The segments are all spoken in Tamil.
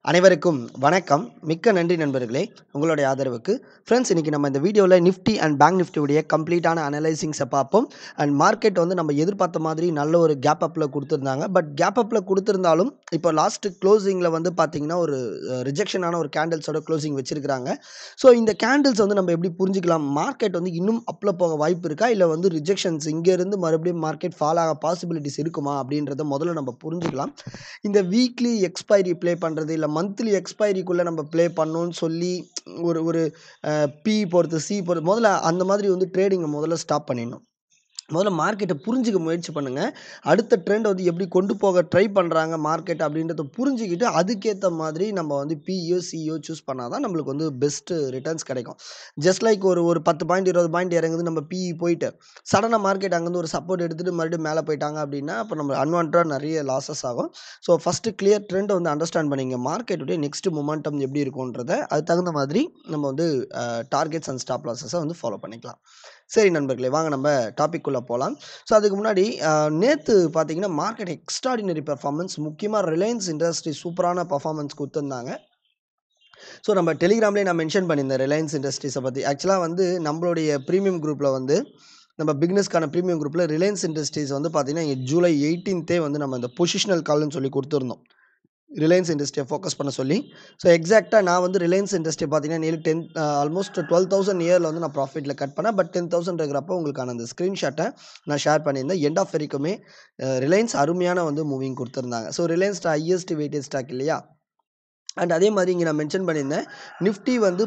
அனைவருக்கும் வணக்கம். மிக்க நன்றி நண்பர்களே உங்களுடைய ஆதரவுக்கு. ஃப்ரெண்ட்ஸ், இன்னைக்கு நம்ம இந்த வீடியோவில் நிஃப்டி அண்ட் பேங்க் நிஃப்டி உடைய கம்ப்ளீட்டான அனலைசிங்ஸை பார்ப்போம். அண்ட் மார்க்கெட் வந்து நம்ம எதிர்பார்த்த மாதிரி நல்ல ஒரு கேப் அப்பில் கொடுத்துருந்தாங்க. பட் கேப் அப்பில் கொடுத்துருந்தாலும் இப்போ லாஸ்ட்டு க்ளோசிங்கில் வந்து பார்த்தீங்கன்னா ஒரு ரிஜெக்ஷனான ஒரு கேண்டில்ஸோட க்ளோசிங் வச்சிருக்கிறாங்க. ஸோ இந்த கேண்டில்ஸ் வந்து நம்ம எப்படி புரிஞ்சுக்கலாம்? மார்க்கெட் வந்து இன்னும் அப்பில் போக வாய்ப்பு இருக்கா, இல்லை வந்து ரிஜெக்ஷன்ஸ் இங்கேருந்து மறுபடியும் மார்க்கெட் ஃபால் ஆக பாசிபிலிட்டிஸ் இருக்குமா அப்படின்றத முதல்ல நம்ம புரிஞ்சுக்கலாம். இந்த வீக்லி எக்ஸ்பைரி ப்ளே பண்ணுறது, இல்லை மந்த்லி எக்ஸ்பைரிக்குள்ளே நம்ம ப்ளே பண்ணணும்னு சொல்லி ஒரு ஒரு பி பொறுத்து சி பொறுத்து முதல்ல அந்த மாதிரி வந்து ட்ரேடிங்கை முதல்ல ஸ்டாப் பண்ணிடணும். முதல்ல மார்க்கெட்டை புரிஞ்சுக்க முயற்சி பண்ணுங்கள். அடுத்த ட்ரெண்ட் வந்து எப்படி கொண்டு போக ட்ரை பண்ணுறாங்க மார்க்கெட் அப்படின்றத புரிஞ்சுக்கிட்டு அதுக்கேற்ற மாதிரி நம்ம வந்து பிஇஓ சிஇஓ சூஸ் பண்ணால் தான் நம்மளுக்கு வந்து பெஸ்ட்டு ரிட்டர்ன்ஸ் கிடைக்கும். ஜஸ்ட் லைக் ஒரு 10 பாயிண்ட் 20 பாயிண்ட் இறங்குது, நம்ம பிஇ போயிட்டு சடனாக மார்க்கெட் அங்கேருந்து ஒரு சப்போர்ட் எடுத்துகிட்டு மறுபடியும் மேலே போயிட்டாங்க அப்படின்னா அப்போ நம்ம அன்வான்டாக நிறைய லாஸஸ் ஆகும். ஸோ ஃபஸ்ட்டு கிளியர் ட்ரெண்டை வந்து அண்டர்ஸ்டாண்ட் பண்ணிங்க. மார்க்கெட்டுடைய நெக்ஸ்ட் மொமெண்டம் எப்படி இருக்குன்றத அது தகுந்த மாதிரி நம்ம வந்து டார்கெட்ஸ் அண்ட் ஸ்டாப் லாஸஸை வந்து ஃபாலோ பண்ணிக்கலாம். சரி நண்பர்களே, வாங்க நம்ம டாபிக்குள்ளே போகலாம். ஸோ அதுக்கு முன்னாடி நேற்று பார்த்தீங்கன்னா மார்க்கெட் எக்ஸ்ட்ராடினரி பெர்ஃபார்மன்ஸ், முக்கியமாக ரிலையன்ஸ் இண்டஸ்ட்ரி சூப்பரான பர்ஃபார்மன்ஸ் கொடுத்துருந்தாங்க. ஸோ நம்ம டெலிகிராம்லேயே நான் மென்ஷன் பண்ணியிருந்தேன் ரிலையன்ஸ் இண்டஸ்ட்ரீஸை பற்றி. ஆக்சுவலாக வந்து நம்மளுடைய ப்ரீமியம் குரூப்பில் வந்து நம்ம பிக்னஸ்க்கான ப்ரீமியம் குரூப்பில் ரிலையன்ஸ் இண்டஸ்ட்ரீஸ் வந்து பார்த்தீங்கன்னா ஜூலை 18 வந்து நம்ம இந்த பொசிஷனல் கால்னு சொல்லி கொடுத்துருந்தோம், ரிலையன்ஸ் இண்டஸ்ட்ரியை ஃபோக்கஸ் பண்ண சொல்லி. ஸோ எக்ஸாக்டாக நான் வந்து ரிலையன்ஸ் இண்டஸ்ட்ரி பார்த்தீங்கன்னா நியர்லி ஆல்மோஸ்ட் 12,000 இயரில் வந்து நான் ப்ராஃபிட்டில் கட் பண்ணேன். பட் 10,000 இருக்கிறப்போ உங்களுக்கான அந்த ஸ்க்ரீன்ஷாட்டை நான் ஷேர் பண்ணியிருந்தேன். எண்ட் ஆஃப் வரைக்குமே ரிலையன்ஸ் அருமையான வந்து மூவிங் கொடுத்துருந்தாங்க. So Reliance highest weightage stock இல்லையா. அண்ட் அதே மாதிரி இங்கே நான் மென்ஷன் பண்ணியிருந்தேன், நிஃப்டி வந்து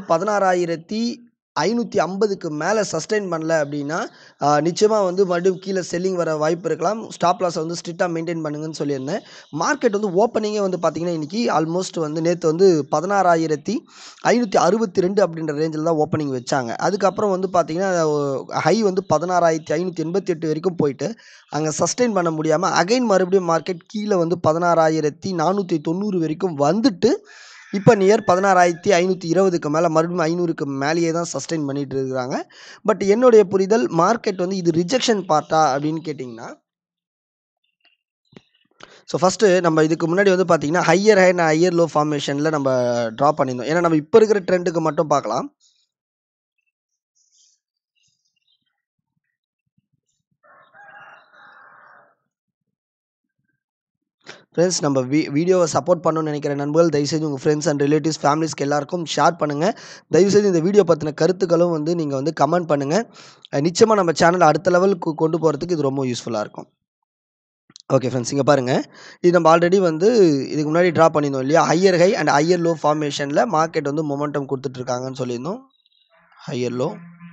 16,550க்கு மேலே சஸ்டெயின் பண்ணல அப்படின்னா நிச்சயமாக வந்து மறுபடியும் கீழே செல்லிங் வர வாய்ப்பு இருக்கலாம். ஸ்டாப் லாஸை வந்து ஸ்ட்ரிக்டாக மெயின்டைன் பண்ணுங்கன்னு சொல்லியிருந்தேன். மார்க்கெட் வந்து ஓப்பனிங்கே வந்து பார்த்தீங்கன்னா இன்றைக்கி ஆல்மோஸ்ட் வந்து நேற்று வந்து 16,562 அப்படின்ற ரேஞ்சில் தான் ஓப்பனிங் வச்சாங்க. அதுக்கப்புறம் வந்து பார்த்தீங்கன்னா ஹை வந்து 16,588 வரைக்கும் போயிட்டு அங்கே சஸ்டெயின் பண்ண முடியாமல் அகைன் மறுபடியும் மார்க்கெட் கீழே வந்து 16,490 வரைக்கும் வந்துட்டு இப்போ நியர் 16,520க்கு மேலே மறுபடியும் 500க்கு மேலேயே தான் சஸ்டெயின் பண்ணிகிட்டு இருக்கிறாங்க. பட் என்னுடைய புரிதல் மார்க்கெட் வந்து இது ரிஜெக்ஷன் பார்ட்டா அப்படின்னு கேட்டிங்கன்னா, ஸோ ஃபஸ்ட்டு நம்ம இதுக்கு முன்னாடி வந்து பார்த்தீங்கன்னா higher high and higher low ஃபார்மேஷனில் நம்ம ட்ரா பண்ணியிருந்தோம். ஏன்னா நம்ம இப்போ இருக்கிற ட்ரெண்டுக்கு மட்டும் பார்க்கலாம். ஃப்ரெண்ட்ஸ், நம்ம வீடியோவை சப்போர்ட் பண்ணணும்னு நினைக்கிற நண்பர்கள் தயவுசெய்து உங்கள் ஃப்ரெண்ட்ஸ் அண்ட் ரிலேட்டிவ்ஸ் ஃபேமிலிஸ்க்கு எல்லாருக்கும் ஷேர் பண்ணுங்கள். தயவுசெய்து இந்த வீடியோ பற்றின கருத்துக்களும் வந்து நீங்கள் வந்து கமெண்ட் பண்ணுங்கள். நிச்சயமாக நம்ம சேனல் அடுத்த லெவலுக்கு கொண்டு போகிறதுக்கு இது ரொம்ப யூஸ்ஃபுல்லாக இருக்கும். ஓகே ஃப்ரெண்ட்ஸ், இங்கே பாருங்கள், இது நம்ம ஆல்ரெடி வந்து இதுக்கு முன்னாடி ட்ரா பண்ணியிருந்தோம் இல்லையா. Higher high and higher low ஃபார்மேஷனில் மார்க்கெட் வந்து மொமெண்டம் கொடுத்துட்ருக்காங்கன்னு சொல்லியிருந்தோம். ஹையர் லோ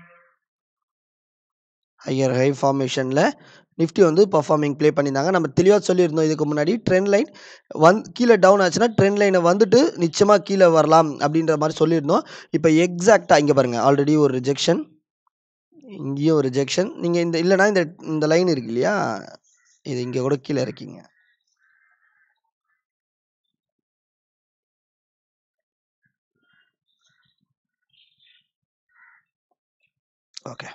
ஹையர் ஹை ஃபார்மேஷனில் நிஃப்டி வந்து பர்ஃபார்மிங் ப்ளே பண்ணியிருந்தாங்க. நம்ம தெளிவாக சொல்லியிருந்தோம் இதுக்கு முன்னாடி, ட்ரெண்ட் லைன் கீழே டவுன் ஆச்சுன்னா ட்ரெண்ட் லைனை வந்துட்டு நிச்சயமாக கீழே வரலாம் அப்படின்ற மாதிரி சொல்லியிருந்தோம். இப்போ எக்ஸாக்டாக இங்கே பாருங்கள், ஆல்ரெடி ஒரு ரிஜெக்ஷன், இங்கேயும் ஒரு ரிஜெக்ஷன். நீங்கள் இல்லைனா இந்த லைன் இருக்கு இல்லையா, இது இங்கே கூட கீழே இருக்கீங்க. Okay,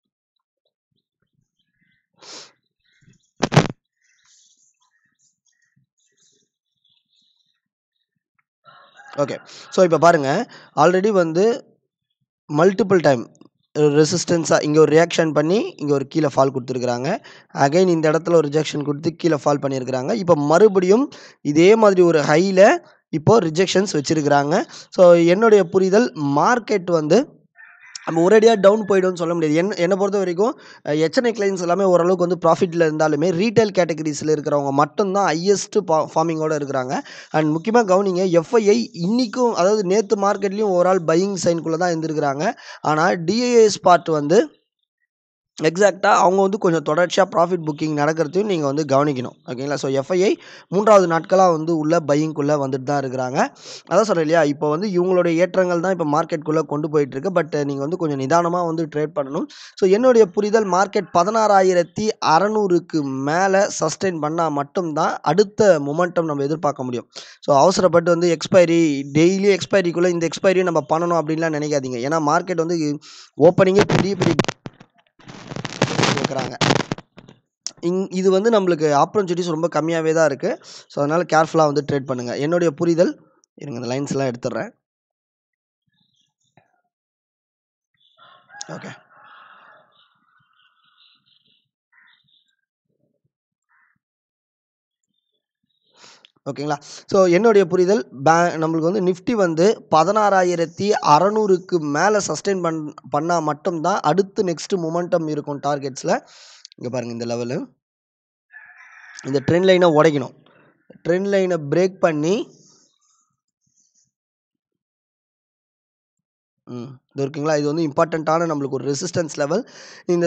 okay. ஸோ இப்போ பாருங்கள், ஆல்ரெடி வந்து மல்டிபிள் டைம் ரெசிஸ்டன்ஸாக இங்கே ஒரு ரியாக்ஷன் பண்ணி இங்கே ஒரு கீழே ஃபால் கொடுத்துருக்குறாங்க. அகைன் இந்த இடத்துல ஒரு ரிஜெக்ஷன் கொடுத்து கீழே ஃபால் பண்ணியிருக்கிறாங்க. இப்போ மறுபடியும் இதே மாதிரி ஒரு ஹையில் இப்போது ரிஜெக்ஷன்ஸ் வச்சுருக்கிறாங்க. ஸோ என்னுடைய புரிதல் மார்க்கெட் வந்து நம்ம ஒரேடியாக டவுன் போய்டும்னு சொல்ல முடியாது. என்னை பொறுத்த வரைக்கும் எச்என்ஐ கிளைண்ட்ஸ் எல்லாமே ஓரளவுக்கு வந்து ப்ராஃபிட்டில் இருந்தாலுமே ரீட்டைல் கேட்டகரிஸில் இருக்கிறவங்க மட்டும்தான் ஹையஸ்ட்டு ஃபார்மிங்கோடு இருக்கிறாங்க. அண்ட் முக்கியமாக கவனிங்க, எஃப்ஐஐ இன்றைக்கும் அதாவது நேற்று மார்க்கெட்லேயும் ஓவரால் பையிங் சைனுக்குள்ளே தான் இருந்திருக்கிறாங்க. ஆனால் டிஐஎஸ் பார்ட் வந்து எக்ஸாக்டாக அவங்க வந்து கொஞ்சம் தொடர்ச்சியாக ப்ராஃபிட் புக்கிங் நடக்கிறதையும் நீங்கள் வந்து கவனிக்கணும். ஓகேங்களா. ஸோ எஃப்ஐஐ 3வது நாட்களாக வந்து உள்ள பையிங்குள்ளே வந்துட்டு தான் இருக்கிறாங்க. அதான் சொல்கிறேன் இல்லையா, இப்போ வந்து இவங்களுடைய ஏற்றங்கள் தான் இப்போ மார்க்கெட்டுக்குள்ளே கொண்டு போயிட்டுருக்கு. பட் நீங்கள் வந்து கொஞ்சம் நிதானமாக வந்து ட்ரேட் பண்ணணும். ஸோ என்னுடைய புரிதல் மார்க்கெட் 16,600க்கு மேலே சஸ்டெயின் பண்ணால் மட்டும்தான் அடுத்த மொமெண்டம் நம்ம எதிர்பார்க்க முடியும். ஸோ அவசரப்பட்டு வந்து எக்ஸ்பைரி டெய்லி எக்ஸ்பைரிக்குள்ளே இந்த எக்ஸ்பைரியும் நம்ம பண்ணணும் அப்படின்லாம் நினைக்காதீங்க. ஏன்னா மார்க்கெட் வந்து ஓப்பனிங்கே பெரிய பெரிய இருக்கிறாங்க. இது வந்து நம்மளுக்கு ஆப்பர்ச்சுனிட்டிஸ் ரொம்ப கம்மியாகவே தான் இருக்குது. ஸோ அதனால் கேர்ஃபுல்லாக வந்து ட்ரேட் பண்ணுங்கள். என்னுடைய புரிதல் இருங்க இந்த லைன்ஸ்லாம் எடுத்துடுறேன். ஓகே, ஓகேங்களா. ஸோ என்னுடைய புரிதல் நம்மளுக்கு வந்து நிஃப்டி வந்து 16,600க்கு மேலே சஸ்டெயின் பண்ணால் மட்டும்தான் அடுத்து நெக்ஸ்ட் மொமெண்டம் இருக்கும் டார்கெட்ஸில். இங்கே பாருங்கள், இந்த லெவலு இந்த ட்ரெண்ட் லைனை உடைக்கணும். ட்ரெண்ட் லைனை பிரேக் பண்ணி இது இருக்குங்களா, இது வந்து இம்பார்ட்டண்ட்டான நம்மளுக்கு ஒரு ரெசிஸ்டன்ஸ் லெவல். இந்த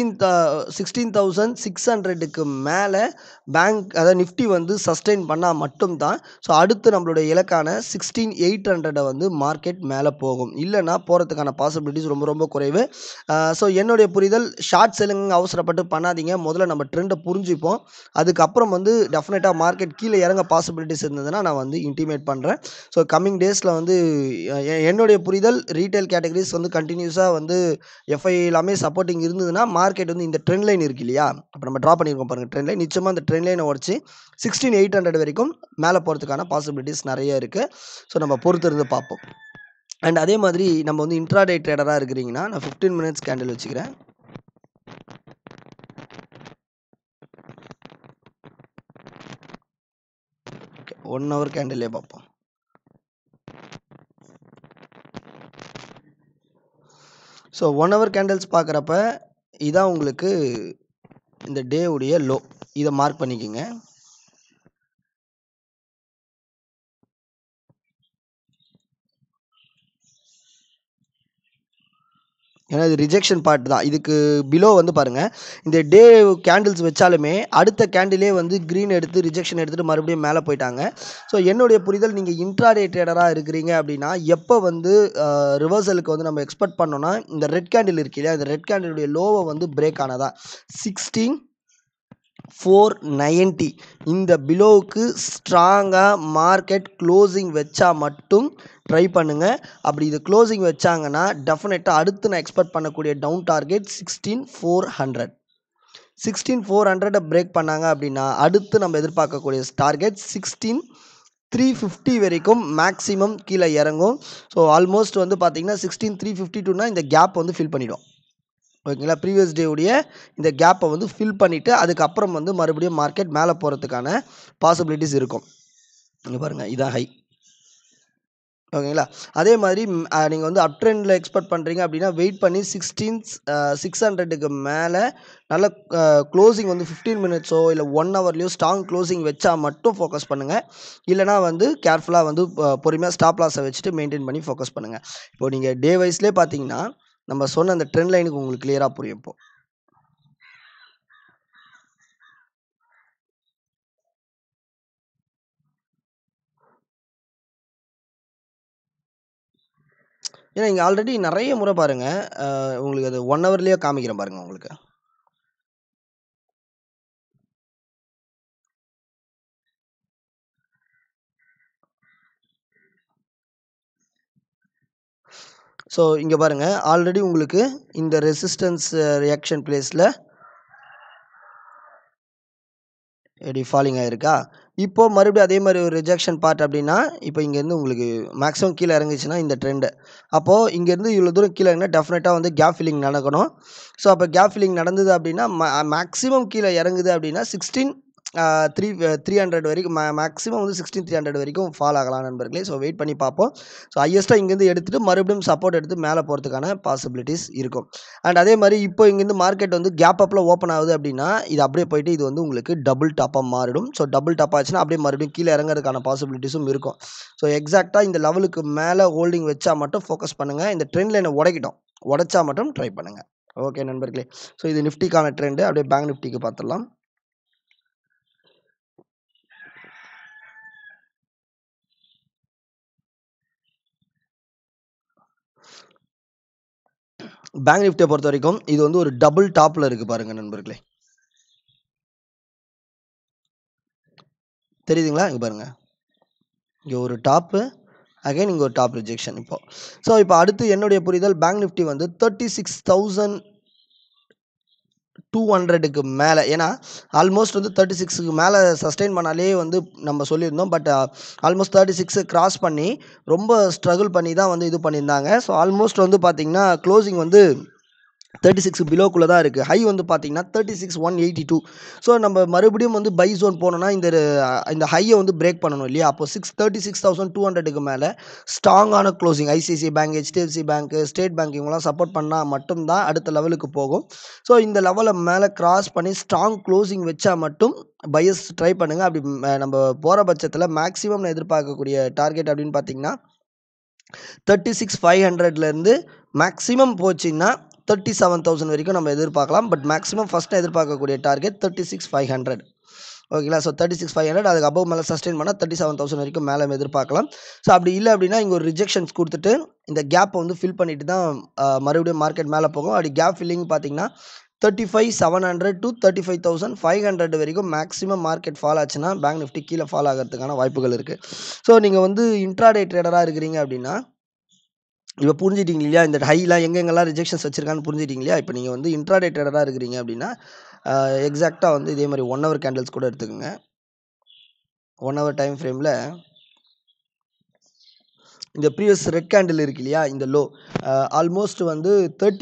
16,600க்கு மேலே அதாவது நிஃப்டி வந்து சஸ்டெயின் பண்ணால் மட்டும்தான் ஸோ அடுத்து நம்மளுடைய இலக்கான 16,800 வந்து மார்க்கெட் மேலே போகும். இல்லைனா போகிறதுக்கான பாசிபிலிட்டிஸ் ரொம்ப ரொம்ப குறைவு. ஸோ என்னுடைய புரிதல், ஷார்ட் செல்லிங் அவசரப்பட்டு பண்ணாதீங்க. முதல்ல நம்ம ட்ரெண்டை புரிஞ்சுப்போம். அதுக்கப்புறம் வந்து டெஃபினட்டாக மார்க்கெட் கீழே இறங்க பாசிபிலிட்டிஸ் இருந்ததுன்னா நான் வந்து இன்டிமேட் பண்ணுறேன். ஸோ கம்மிங் டேஸில் வந்து என்னுடைய புரிதல், ரீட்டைல் கேட்டகரிஸ் வந்து கண்டினியூஸாக வந்து எஃப்ஐ எல்லாமே சப்போர்ட்டிங் இருந்ததுன்னா மார்க்கெட் வந்து இந்த ட்ரெண்ட் லைன் இருக்கு இல்லையா, அப்போ நம்ம ட்ரா பண்ணியிருக்கோம் பாருங்கள் ட்ரெண்ட் லைன், நிச்சயமாக அந்த ட்ரெண்ட் லைனை உடச்சி 16,800 வரைக்கும் மேலே போகிறதுக்கான பாசிபிலிட்டிஸ் நிறைய இருக்குது. ஸோ நம்ம பொறுத்து இருந்து பார்ப்போம். அண்ட் அதே மாதிரி நம்ம வந்து இன்ட்ராடே ட்ரேடராக இருக்கிறீங்கன்னா நான் 15 மினிட்ஸ் கேண்டில் வச்சுக்கிறேன். ஓகே, 1 ஹவர் கேண்டிலே பார்ப்போம். ஸோ 1 ஹவர் கேண்டில்ஸ் பார்க்குறப்ப இதான் உங்களுக்கு இந்த டே உடைய லோ. இதை மார்க் பண்ணிக்கோங்க. ஏன்னா இது ரிஜெக்ஷன் பார்ட் தான். இதுக்கு பிலோ வந்து பாருங்கள், இந்த டே கேண்டில்ஸ் வச்சாலுமே அடுத்த கேண்டிலே வந்து க்ரீன் எடுத்து ரிஜெக்ஷன் எடுத்துகிட்டு மறுபடியும் மேலே போயிட்டாங்க. ஸோ என்னுடைய புரிதல், நீங்கள் இன்ட்ராடே ட்ரேடராக இருக்கிறீங்க அப்படின்னா எப்போ வந்து ரிவர்சலுக்கு வந்து நம்ம எக்ஸ்பெக்ட் பண்ணோன்னா, இந்த ரெட் கேண்டில் இருக்கு இல்லையா, இந்த ரெட் கேண்டிலுடைய லோவை வந்து பிரேக் ஆனதா 16,490 இந்த பிலோவுக்கு ஸ்ட்ராங்காக மார்க்கெட் க்ளோசிங் வச்சா மட்டும் ட்ரை பண்ணுங்கள். அப்படி இது க்ளோசிங் வச்சாங்கன்னா டெஃபினட்டாக அடுத்து நான் எக்ஸ்பெக்ட் பண்ணக்கூடிய டவுன் டார்கெட் 16,400. 16,400 பிரேக் பண்ணாங்க அப்படின்னா அடுத்து நம்ம எதிர்பார்க்கக்கூடிய டார்கெட் 16,350 வரைக்கும் மேக்ஸிமம் கீழே இறங்கும். ஸோ ஆல்மோஸ்ட் வந்து பார்த்தீங்கன்னா 16,352னா இந்த கேப் வந்து ஃபில் பண்ணிடும். ஓகேங்களா, ப்ரீவியஸ் டே உடைய இந்த கேப்பை வந்து ஃபில் பண்ணிவிட்டு அதுக்கப்புறம் வந்து மறுபடியும் மார்க்கெட் மேலே போகிறதுக்கான பாசிபிலிட்டிஸ் இருக்கும். இங்கே பாருங்கள், இதான் ஹை. ஓகேங்களா, அதே மாதிரி நீங்கள் வந்து அப் ட்ரெண்டில் எக்ஸ்பெக்ட் பண்ணுறீங்க அப்படின்னா வெயிட் பண்ணி 16,600க்கு மேலே நல்ல க்ளோசிங் வந்து 15 மினிட்ஸோ இல்லை 1 ஹவர்லையோ ஸ்ட்ராங் க்ளோசிங் வச்சா மட்டும் ஃபோக்கஸ் பண்ணுங்கள். இல்லைனா வந்து கேர்ஃபுல்லாக வந்து பொறுமையாக ஸ்டாப் லாஸை வச்சுட்டு மெயின்டைன் பண்ணி ஃபோக்கஸ் பண்ணுங்கள். இப்போது நீங்கள் டே வைஸ்லேயே பார்த்தீங்கன்னா நம்ம சொன்ன அந்த ட்ரெண்ட் லைனுக்கு உங்களுக்கு கிளியராக புரியும். இப்போ ஏன்னா இங்கே ஆல்ரெடி நிறைய முறை பாருங்கள், உங்களுக்கு அது 1 ஹவர்லேயே காமிக்கிறேன் பாருங்கள் உங்களுக்கு. ஸோ இங்கே பாருங்கள், ஆல்ரெடி உங்களுக்கு இந்த ரெசிஸ்டன்ஸ் ரியாக்ஷன் பிளேஸில் எப்படி ஃபாலிங் ஆகிருக்கா. இப்போது மறுபடியும் அதே மாதிரி ஒரு ரிஜெக்ஷன் பார்ட் அப்படின்னா இப்போ இங்கேருந்து உங்களுக்கு மேக்ஸிமம் கீழே இறங்குச்சுன்னா இந்த ட்ரெண்டு, அப்போது இங்கேருந்து இவ்வளோ தூரம் கீழே இறங்கினா டெஃபினட்டாக வந்து கேப் ஃபில்லிங் நடக்கணும். ஸோ அப்போ கேப் ஃபில்லிங் நடந்தது அப்படின்னா மேக்ஸிமம் கீழே இறங்குது அப்படின்னா 16,300 வரைக்கும் மேக்ஸிமம் வந்து 16,300 வரைக்கும் ஃபால் ஆகலாம் நண்பர்களே. ஸோ வெயிட் பண்ணி பார்ப்போம். ஸோ ஹையஸ்ட்டாக இங்கேருந்து எடுத்துகிட்டு மறுபடியும் சப்போர்ட் எடுத்து மேலே போகிறதுக்கான பாசிபிலிட்டிஸ் இருக்கும். அண்ட் அதே மாதிரி இப்போ இங்கேருந்து மார்க்கெட் வந்து கேப் அப்பில் ஓப்பன் ஆகுது அப்படின்னா இது அப்படியே போயிட்டு இது வந்து உங்களுக்கு டபுள் டாப்பாக மாறிடும். ஸோ டபுள் டாப் ஆச்சுன்னா அப்படியே மறுபடியும் கீழே இறங்குறதுக்கான பாசிபிலிட்டிஸும் இருக்கும். ஸோ எக்ஸாக்டாக இந்த லெவலுக்கு மேலே ஹோல்டிங் வச்சா மட்டும் ஃபோக்கஸ் பண்ணுங்கள். இந்த ட்ரெண்ட் லைனை உடைச்சா மட்டும் ட்ரை பண்ணுங்கள். ஓகே நண்பர்களே, ஸோ இது நிஃப்டிக்கான ட்ரெண்டு. அப்படியே பேங்க் நிஃப்டிக்கு பார்த்துடலாம். பேங்க் நிஃப்டியை பொறுத்த வரைக்கும் இது வந்து ஒரு டபுள் டாப்பில் இருக்குது பாருங்கள் நண்பர்களே, தெரியுதுங்களா? இங்கே பாருங்கள், இங்கே ஒரு டாப்பு, அகைன் இங்கே ஒரு டாப் ரிஜெக்ஷன். இப்போ அடுத்து என்னுடைய புரிதல் பேங்க் நிஃப்டி வந்து 36,000 200க்கு மேலே, ஏன்னா ஆல்மோஸ்ட் வந்து 36க்கு மேலே சஸ்டெயின் பண்ணாலே வந்து நம்ம சொல்லியிருந்தோம். பட் ஆல்மோஸ்ட் 36 கிராஸ் பண்ணி ரொம்ப ஸ்ட்ரகிள் பண்ணி தான் வந்து இது பண்ணியிருந்தாங்க. ஸோ ஆல்மோஸ்ட் வந்து பார்த்திங்கன்னா க்ளோசிங் வந்து 36 பிலோக்குள்ளே தான் இருக்குது. ஹை வந்து பார்த்தீங்கன்னா 36,182. ஸோ நம்ம மறுபடியும் வந்து பை ஜோன் போனோம்னா இந்த ஹையை வந்து பிரேக் பண்ணணும் இல்லையா? அப்போ 36,200க்கு மேலே ஸ்ட்ராங்கான closing ICICI bank, HDFC bank, state bank இவங்களாம் சப்போர்ட் பண்ணால் மட்டும்தான் அடுத்த லெவலுக்கு போகும். ஸோ இந்த லெவலை மேலே கிராஸ் பண்ணி ஸ்ட்ராங் க்ளோசிங் வச்சா மட்டும் பையர்ஸ் ட்ரை பண்ணுங்கள். அப்படி நம்ம போகிற பட்சத்தில் மேக்ஸிமம் நான் எதிர்பார்க்கக்கூடிய டார்கெட் அப்படின்னு பார்த்தீங்கன்னா 36,500லேருந்து மேக்ஸிமம் போச்சிங்கன்னா 37,000 வரைக்கும் நம்ம எதிர்பார்க்கலாம். பட் மேக்ஸிமம் ஃபஸ்ட்டு எதிர்பார்க்கக்கூடிய டார்கெட் 36,500. ஓகேங்களா? ஸோ 36,500 அதுக்கு அபவ் மேலே சஸ்டெயின் பண்ணால் 37,000 வரைக்கும் மேலே எதிர்பார்க்கலாம். ஸோ அப்படி இல்லை அப்படின்னா இங்கே ஒரு ரிஜெக்ஷன்ஸ் கொடுத்துட்டு இந்த கேப்பை வந்து ஃபில் பண்ணிட்டு தான் மறுபடியும் மார்க்கெட் மேலே போகும். அப்படி கேப் ஃபில்லிங் பார்த்தீங்கன்னா 35,700 to 35,500 வரைக்கும் மேக்ஸிமம் மார்க்கெட் ஃபால் ஆச்சுன்னா பேங்க் நிஃப்டி கீழே ஃபால் ஆகிறதுக்கான வாய்ப்புகள் இருக்குது. ஸோ நீங்கள் வந்து இன்ட்ராடே ட்ரேடராக இருக்கிறீங்க அப்படின்னா இப்போ புரிஞ்சிட்டிங்க இல்லையா? இந்த ஹைலாம் எங்கெங்கெல்லாம் ரிஜெக்ஷன்ஸ் வச்சுருக்கான்னு புரிஞ்சிட்டிங்க இல்லையா? இப்போ நீங்கள் வந்து இன்ட்ராடே ட்ரேடராக இருக்கிறீங்க அப்படின்னா எக்ஸாக்டாக வந்து இதே மாதிரி 1 ஹவர் கேண்டில்ஸ் கூட எடுத்துக்கோங்க. 1 ஹவர் டைம் ஃப்ரேமில் இந்த ப்ரீவியஸ் ரெட் கேண்டில் இருக்கு இல்லையா? இந்த லோ ஆல்மோஸ்ட் வந்து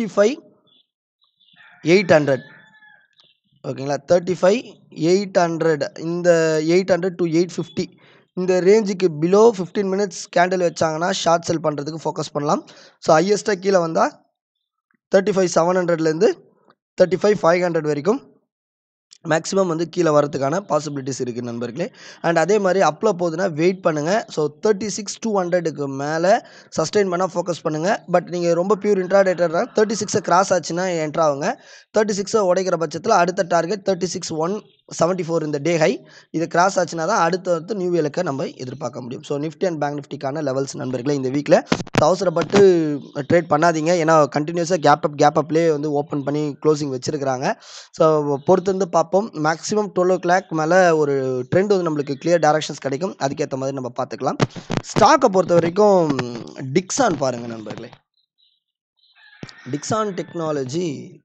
35,800. ஓகேங்களா? 35,800 இந்த 800 to 850 இந்த ரேஞ்சுக்கு பிலோ 15 மினிட்ஸ் கேண்டில் வச்சாங்கன்னா ஷார்ட் செல் பண்ணுறதுக்கு ஃபோக்கஸ் பண்ணலாம். ஸோ ஹையஸ்ட்டாக கீழே வந்தால் 35,700லேருந்து 35,500 வரைக்கும் மேக்ஸிமம் வந்து கீழே வரதுக்கான பாசிபிலிட்டிஸ் இருக்குது நண்பர்களே. அண்ட் அதே மாதிரி அப்பில் போகுதுன்னா வெயிட் பண்ணுங்கள். ஸோ 36,200க்கு மேலே சஸ்டெயின் பண்ணால் ஃபோக்கஸ் பண்ணுங்கள். பட் நீங்கள் ரொம்ப பியூர் இன்ட்ராடேட்டர்னா 36 கிராஸ் ஆச்சுன்னா என்ட்ரு ஆகுங்க. 36 உடைக்கிற பட்சத்தில் அடுத்த டார்கெட் 36,174 இந்த டே ஹை. இது கிராஸ் ஆச்சுன்னா தான் அடுத்த நியூ இயலுக்கு நம்ம எதிர்பார்க்க முடியும். ஸோ நிஃப்டி அண்ட் பேங்க் நிஃப்டிக்கான லெவல்ஸ் நண்பர்களே இந்த வீக்கில் அவசரப்பட்டு ட்ரேட் பண்ணாதீங்க. ஏன்னா கண்டினியூஸாக கேப் அப்லேயே வந்து ஓப்பன் பண்ணி க்ளோசிங் வச்சுருக்கிறாங்க. ஸோ பொறுத்து வந்து பார்ப்போம். மேக்ஸிமம் 12 o'clock மேலே ஒரு ட்ரெண்ட் வந்து நம்மளுக்கு கிளியர் டைரக்ஷன்ஸ் கிடைக்கும். அதுக்கேற்ற மாதிரி நம்ம பார்த்துக்கலாம். ஸ்டாக்கை பொறுத்த வரைக்கும் டிக்ஸான் பாருங்கள் நண்பர்களே. டிக்ஸான் டெக்னாலஜி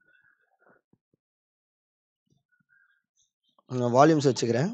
வால்யூம்ஸ் வச்சுக்கிறேன்.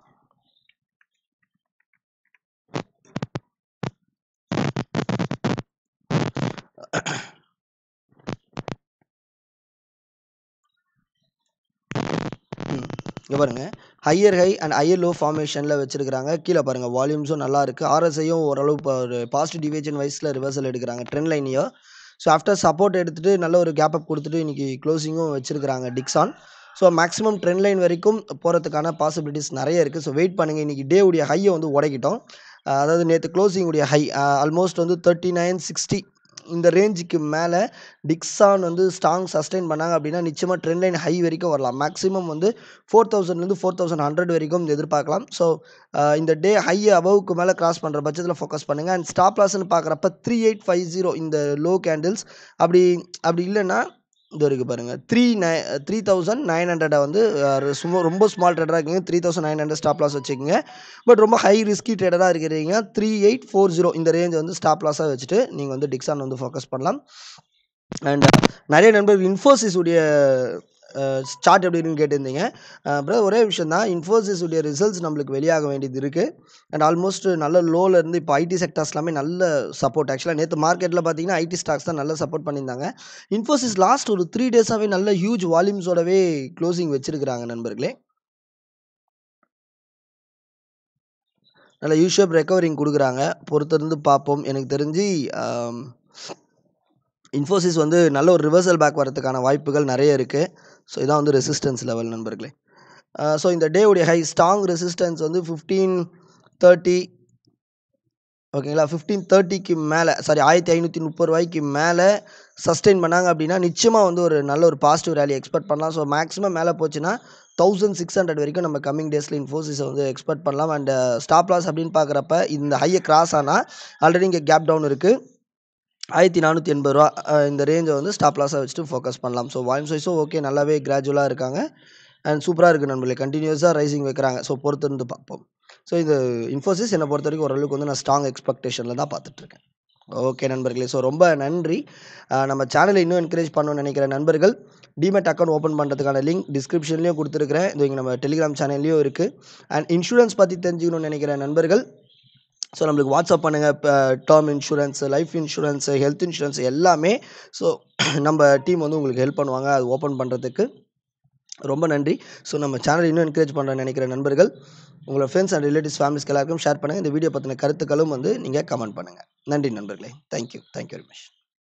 இங்கே பாருங்கள், higher high and higher low ஃபார்மேஷனில் வச்சுருக்கிறாங்க. கீழே பாருங்கள் வால்யூம்ஸும் நல்லா இருக்குது. ஆர்எஸ்ஐயும் ஓரளவு ஒரு பாசிட்டிவ் டிவியேஷன் வைஸில் ரிவர்சல் எடுக்கிறாங்க ட்ரெண்ட் லைனையோ. ஸோ ஆஃப்டர் சப்போர்ட் எடுத்துகிட்டு நல்ல ஒரு கேப் அப் கொடுத்துட்டு இன்றைக்கி க்ளோசிங்கும் வச்சுருக்கிறாங்க Dixon. So maximum trend line வரைக்கும் போகிறதுக்கான பாசிபிலிட்டிஸ் நிறைய இருக்குது. ஸோ வெயிட் பண்ணுங்கள். இன்றைக்கி டே உடைய ஹையை வந்து உடைக்கிட்டோம். அதாவது நேற்று க்ளோசிங் உடைய ஹை ஆல்மோஸ்ட் வந்து 3960 இந்த ரேஞ்சுக்கு மேலே டிக்ஸான் வந்து ஸ்ட்ராங் சஸ்டெயின் பண்ணாங்க அப்படின்னா நிச்சயமாக ட்ரெண்ட் லைன் ஹை வரைக்கும் வரலாம். மேக்ஸிமம் வந்து 4,000லேருந்து 4,100 வரைக்கும் எதிர்பார்க்கலாம். ஸோ இந்த டே ஹை அபவுக்கு மேலே கிராஸ் பண்ணுற பட்சத்தில் ஃபோக்கஸ் பண்ணுங்கள். அண்ட் ஸ்டாப் லாஸ்ன்னு பார்க்குறப்ப 3850 இந்த லோ கேண்டில்ஸ் அப்படி இல்லைன்னா இது இருக்குது பாருங்கள் 3,900 வந்து ரொம்ப ஸ்மால் ட்ரேடராக இருக்கீங்க 3,900 ஸ்டாப் லாஸ் வச்சுக்கோங்க. பட் ரொம்ப ஹை ரிஸ்கி ட்ரேடராக இருக்கிறீங்க 3840 இந்த ரேஞ்ச் வந்து ஸ்டாப் லாஸாக வச்சுட்டு நீங்கள் வந்து டிக்ஸான் வந்து ஃபோக்கஸ் பண்ணலாம். அண்ட் நிறைய நண்பர்கள் இன்ஃபோசிஸ் உடைய சார்ட் எப்படி இருக்குன்னு கேட்டிருந்தீங்க. அப்புறம் ஒரே விஷயம் தான், இன்ஃபோசிஸ் உடைய ரிசல்ட்ஸ் நம்மளுக்கு வெளியாக வேண்டியது இருக்குது. அண்ட் ஆல்மோஸ்ட் நல்ல லோலேருந்து இப்போ ஐடி செக்டர்ஸ் எல்லாமே நல்ல சப்போர்ட். ஆக்சுவலாக நேற்று மார்க்கெட்டில் பார்த்தீங்கன்னா ஐடி ஸ்டாக்ஸ் தான் நல்ல சப்போர்ட் பண்ணியிருந்தாங்க. இன்ஃபோசிஸ் லாஸ்ட் ஒரு 3 டேஸாகவே நல்ல ஹியூஜ் வால்யூம்ஸோடவே க்ளோசிங் வச்சுருக்கிறாங்க நண்பர்களே. நல்ல யூஷேப் ரெக்கவரிங் கொடுக்குறாங்க. பொறுத்திருந்து பார்ப்போம். எனக்கு தெரிஞ்சு இன்ஃபோசிஸ் வந்து நல்ல ஒரு ரிவர்சல் பேக் வரதுக்கான வாய்ப்புகள் நிறைய இருக்குது. ஸோ இதான் வந்து ரெசிஸ்டன்ஸ் லெவல் நண்பர்களே. ஸோ இந்த டே உடைய ஹை ஸ்ட்ராங் ரெசிஸ்டன்ஸ் வந்து 1530 ஓகேங்களா. 1530க்கு மேலே 1530 மேலே சஸ்டெயின் பண்ணாங்க அப்படின்னா நிச்சயமாக வந்து ஒரு நல்ல ஒரு பாசிட்டிவ் ரேலி எக்ஸ்பெக்ட் பண்ணலாம். ஸோ மேக்ஸிமம் மேலே போச்சுன்னா 1600 வரைக்கும் நம்ம கம்மிங் டேஸில் இன்ஃபோசிஸை வந்து எக்ஸ்பெக்ட் பண்ணலாம். அண்ட் ஸ்டாப் லாஸ் அப்படின்னு பார்க்குறப்ப இந்த ஹையை கிராஸ் ஆனால் ஆல்ரெடி இங்கே கேப் டவுன் இருக்குது 1480 இந்த ரேஞ்சை வந்து ஸ்டாப் லாஸாக வச்சுட்டு ஃபோக்கஸ் பண்ணலாம். ஸோ வால்யூம் சைஸும் ஓகே, நல்லாவே கிராஜுவலாக இருக்காங்க அண்ட் சூப்பராக இருக்குது நண்பர்களே. கண்டினியூஸாக ரைசிங் வைக்கிறாங்க. ஸோ பொறுத்திருந்து பார்ப்போம். ஸோ இந்த இன்ஃபோசிஸ் என்னை பொறுத்த வரைக்கும் ஓரளவுக்கு வந்து நான் ஸ்ட்ராங் எக்ஸ்பெக்டேஷனில் தான் பார்த்துட்ருக்கேன். ஓகே நண்பர்களே, ஸோ ரொம்ப நன்றி. நம்ம சேனலை இன்னும் என்கரேஜ் பண்ணணும்னு நினைக்கிற நண்பர்கள் டிமேட் அக்கௌண்ட் ஓப்பன் பண்ணுறதுக்கான லிங்க் டிஸ்கிரிப்ஷன்லேயும் கொடுத்துருக்கிறேன். இது இங்கே நம்ம டெலிகிராம் சேனல்லையும் இருக்குது. அண்ட் இன்சூரன்ஸ் பற்றி தெரிஞ்சுக்கணும்னு நினைக்கிற நண்பர்கள் ஸோ நம்மளுக்கு வாட்ஸ்அப் பண்ணுங்கள். இப்போ term insurance, life insurance, health insurance எல்லாமே ஸோ நம்ம டீம் வந்து உங்களுக்கு ஹெல்ப் பண்ணுவாங்க அது ஓப்பன் பண்ணுறதுக்கு. ரொம்ப நன்றி. ஸோ நம்ம சேனல் இன்னும் என்கரேஜ் பண்ணுறேன்னு நினைக்கிற நண்பர்கள் உங்களோட ஃப்ரெண்ட்ஸ் அண்ட் ரிலேட்டிவ்ஸ் ஃபேமிலிஸ்க்கு எல்லாருக்கும் ஷேர் பண்ணுங்கள். இந்த வீடியோ பற்றின கருத்துக்களும் வந்து நீங்கள் கமெண்ட் பண்ணுங்கள். நன்றி நண்பர்களே. Thank you very much.